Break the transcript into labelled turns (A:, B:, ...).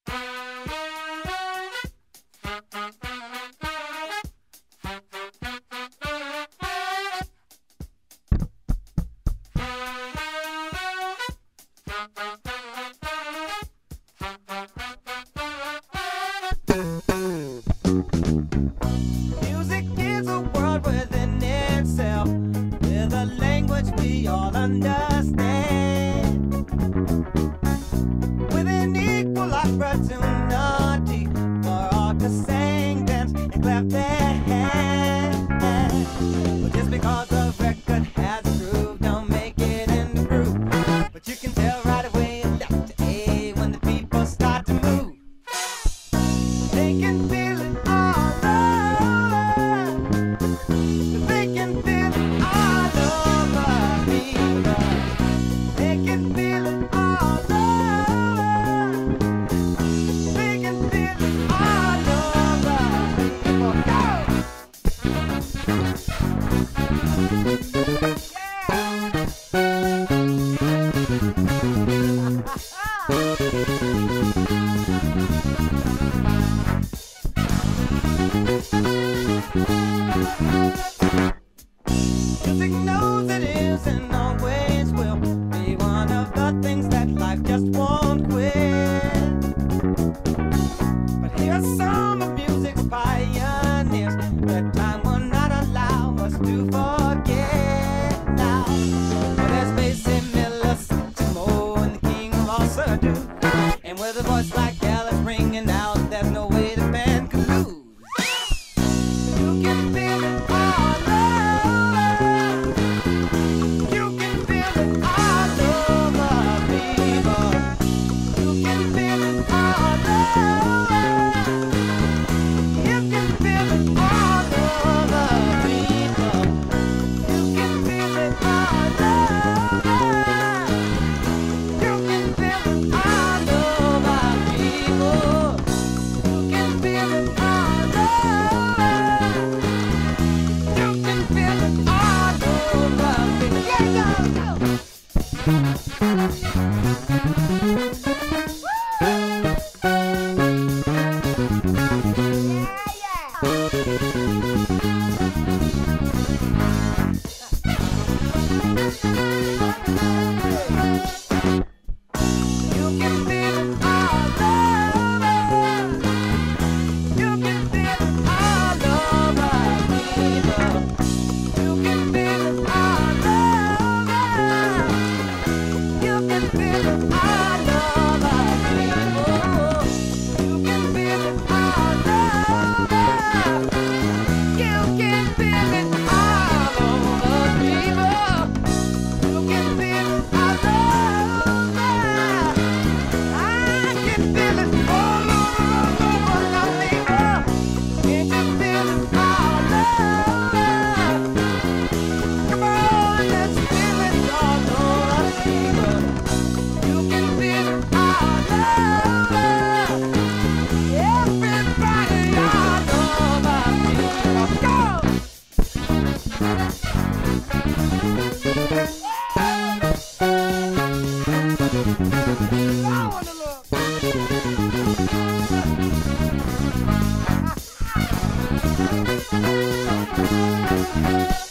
A: Music is a world within itself, with a language we all understand, with an equal opportunity for all to sing, dance, and clap their hands. But just because a record has a groove, don't make it in the groove. But you can tell right away left to A when the people start to move. They can feel it all over. They can feel it all over people. They can feel it all over. They can feel it all over people. Go! Music knows it is and always will be one of the things that life just won't quit. But here's some of music's pioneers that time will not allow us to forget now. Well, there's Bassist, Miller, Mo, and the king of all Sir Duke. And with a voice like Alice ringing out, there's no way the band can lose. You can feel it all over. You can feel it all over, people. You can feel it all over. You can feel it all over, people. You can feel it all over. You can feel it all over, people. You can feel it all over. You can feel it all over, people. Yeah, go, go. You can feel it all over. You can feel it all over, people. You can feel it all over. You can feel it all over, people. You can feel it all over. You can feel it all over, people. You can feel it all over. I can feel it all over now, people. Can't you feel it all over? Come on, let's feel it all over, people. You can feel it all over. Everybody all over, people. Go! I wanna look.